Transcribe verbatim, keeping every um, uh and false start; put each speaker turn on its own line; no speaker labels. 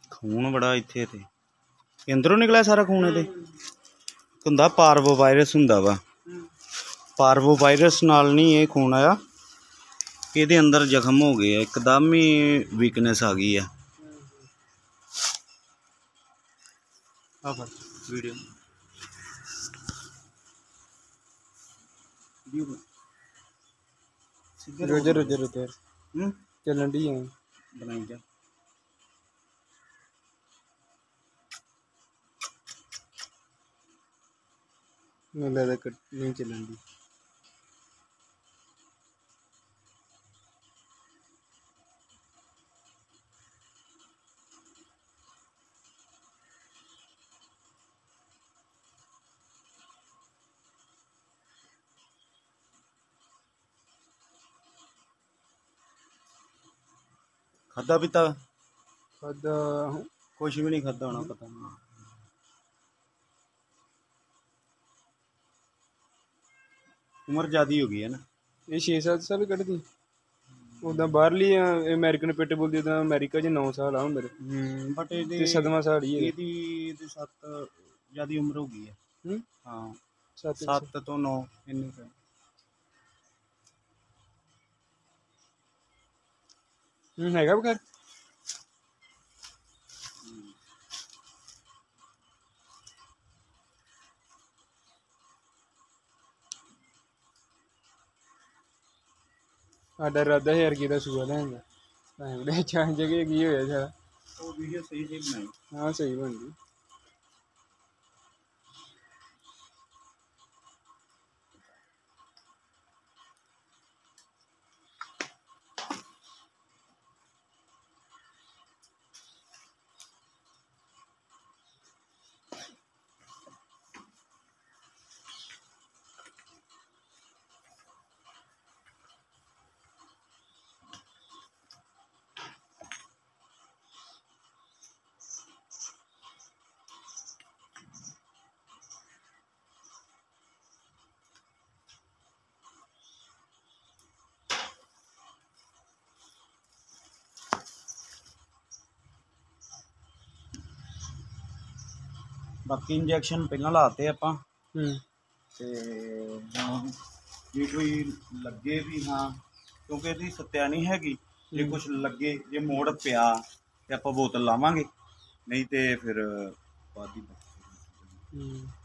खून बड़ा इत्थे ते अंदरों निकला सारा खून ये हुंदा पार्वो वायरस हुंदा वा पार्वो वायरस नाल नहीं ये खून आया ये अंदर जख्म हो गए एकदम ही वीकनेस आ गई है। वीडियो
रोजे रोजे रोजे चलन डी है
बनाई जा
नहीं नहीं चलन डी
खादा पीता
खादा
कुछ भी नहीं खादा होना पता नहीं उम्र ज्यादा हो गई है ना
ये छे सात साल कट दी उदा बाहरली अमेरिकन पिट बोलती उदा अमेरिका च नौ साल आ मेरे
बट
ये सदमा साल ही है
ये सत्त ज्यादा उम्र हो गई है हाँ
सत्त
सत्त तो नौ इन्नी
हैगा बखैर साडा इरादा है यार दा सूआ लैन दा चां जगह की होया सारा
वो वीडियो सही सही बनाई
हाँ सही बन गई
बाकी इंजैक्शन पहला लाते आपां
हम्म
ते जे कोई लगे भी हाँ क्योंकि इहदी सत्या नहीं हैगी जे कुछ लगे जे मोड़ पिया ते आपां बोतल लावांगे नहीं तो फिर बाद ही